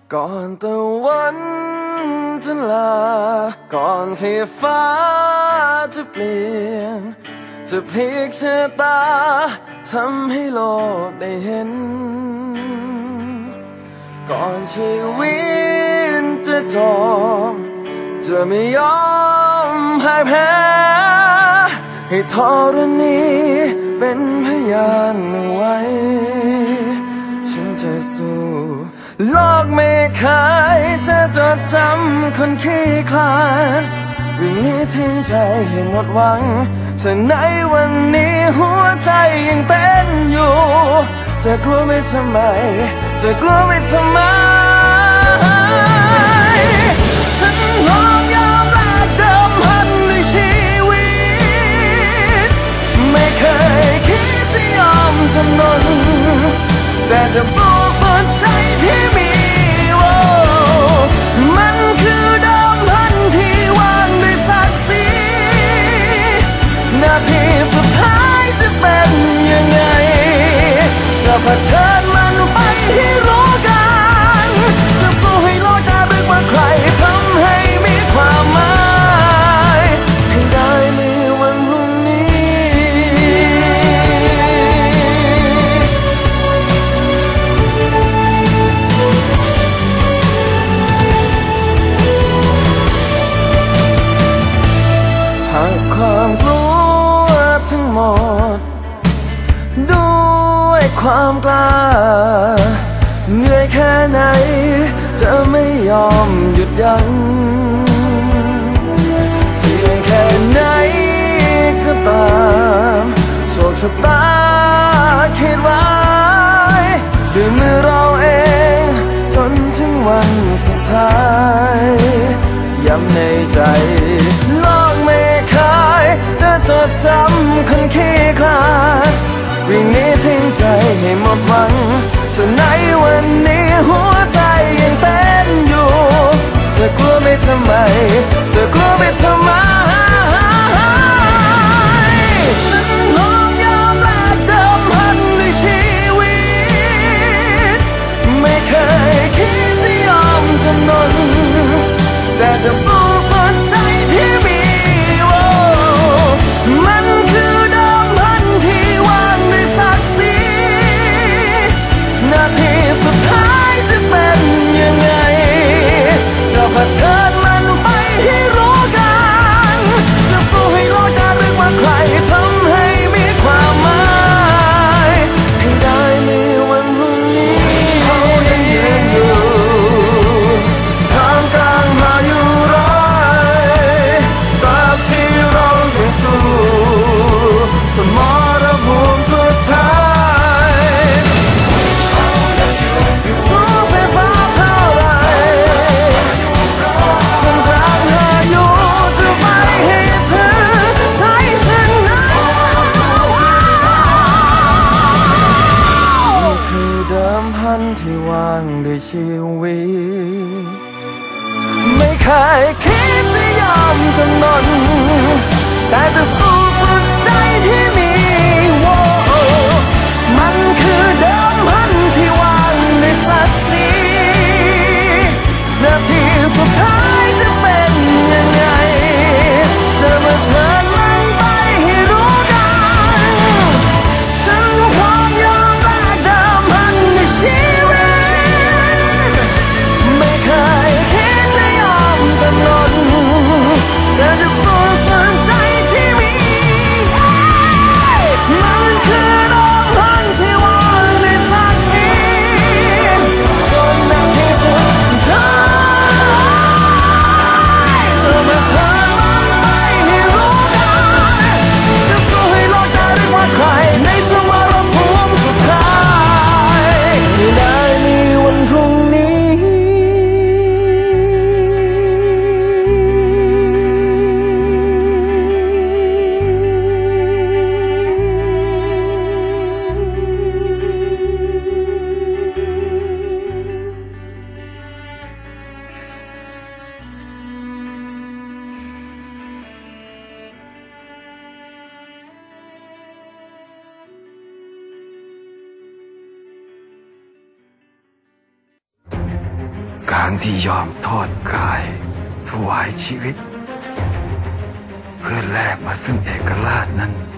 ก่อนตะวันจะลาก่อนที่ฟ้าจะเปลี่ยนจะพลิกชะตาทำให้โลกได้เห็นก่อนชีวิตจะจบจะไม่ยอมพ่ายแพ้ให้ธรณีเป็นพยานไว้ฉันจะสู้โลกไม่เคยจะจดจำคนขี้คลาดวิ่งหนีทิ้งใจให้หมดหวังแต่ในวันนี้หัวใจยังเต้นอยู่จะกลัวไม่ทำไมจะกลัวไม่ทำไมฉันพร้อมยอมแลกเดิมพันในชีวิตไม่เคยคิดจะยอมจำนนแต่จะสู้สุดใจที่มีมันคือเดิมพันที่วางด้วยศักดิ์ศรีนาทีสุดท้ายจะเป็นยังไงจะเผชิญมันไปให้รู้กันจะสู้ให้โลกจะรึกว่าใครทำให้มีความหมายให้ได้มีวันพรุ่งนี้หากความกลัวทั้งหมดด้วยความกล้าเหนื่อยแค่ไหนจะไม่ยอมหยุดยั้งเสี่ยงแค่ไหนก็ตามโชคชะตาคิดไว้ด้วยมือเราเองจนถึงวันสุดท้ายย้ำในใจโลกไม่เคยจะจดจำคนขี้คลาดวิ่งหนีทิ้งใจให้หมดหวังจนในวันนี้หัวใจยังเต้นอยู่จะกลัวไม่ทำไมจะกลัวไม่ทำไมฉันพร้อมยอมแลกเดิมพันในชีวิตไม่เคยคิดจะยอมจำนนแต่จะสู้สุดใจที่มีมันคือเดิมพันที่วางด้วยศักดิ์ศรีนาทีสุดท้ายจะเป็นยังไงจะเผชิญมันไปให้รู้กันจะสู้ให้โลกจะรึกว่าใครทำให้มีความหมายให้ได้มีวันพรุ่งนี้เขายังยืนอยู่ท่ามกลางพายุร้ายตราบที่เรายังสู้สมรภูมิสุดท้ายสู้ไฟฟ้าเท่าไรท่ามกลางพายุจะไม่ให้เธอใช้ฉันนะนี่คือเดิมพันที่วางด้วยชีวิตไม่เคยคิดจะยอมจำนนแต่จะสู้สุดใจที่มีมันคือเดิมพันที่วางด้วยศักดิ์ศรีนาทีสุดท้ายจะเป็นยังไงจะมาเชิญมันไปให้รู้กันฉันพร้อมยอมแลกเดิมพันในชีวิตไม่เคยคิดจะยอมจำนนแต่จะสู้สุดใจที่มีการที่ยอมทอดกายถวายชีวิต เพื่อแลกมาซึ่งเอกราชนั้น